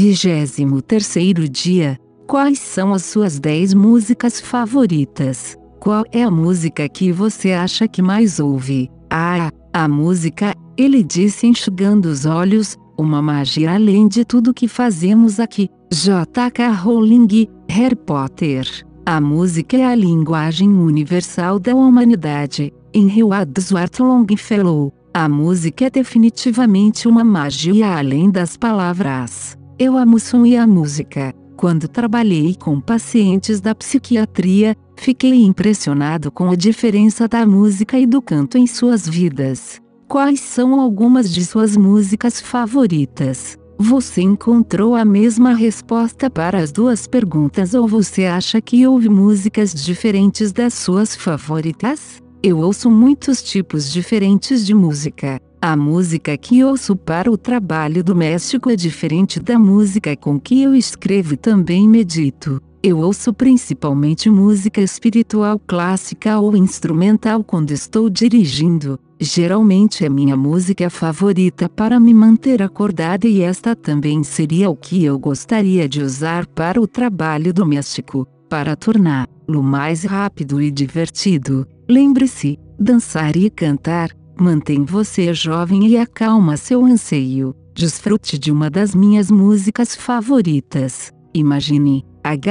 23º dia. Quais são as suas 10 músicas favoritas? Qual é a música que você acha que mais ouve? A música, ele disse enxugando os olhos, uma magia além de tudo que fazemos aqui. J.K. Rowling, Harry Potter. A música é a linguagem universal da humanidade. Henry Wadsworth Longfellow. A música é definitivamente uma magia além das palavras. Eu amo o som e a música. Quando trabalhei com pacientes da psiquiatria, fiquei impressionado com a diferença da música e do canto em suas vidas. Quais são algumas de suas músicas favoritas? Você encontrou a mesma resposta para as duas perguntas ou você acha que houve músicas diferentes das suas favoritas? Eu ouço muitos tipos diferentes de música. A música que ouço para o trabalho doméstico é diferente da música com que eu escrevo e também medito. Eu ouço principalmente música espiritual clássica ou instrumental quando estou dirigindo. Geralmente é minha música favorita para me manter acordada e esta também seria o que eu gostaria de usar para o trabalho doméstico, para torná-lo mais rápido e divertido. Lembre-se, dançar e cantar mantém você jovem e acalma seu anseio. Desfrute de uma das minhas músicas favoritas. Imagine,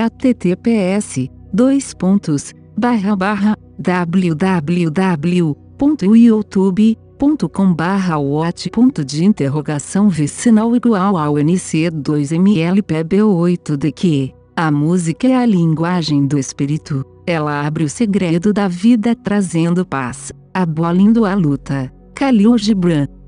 https://www.youtube.com/watch.de sinal igual ao NC2MLPB8DQ. A música é a linguagem do espírito. Ela abre o segredo da vida trazendo paz, abolindo a luta. Khalil Gibran.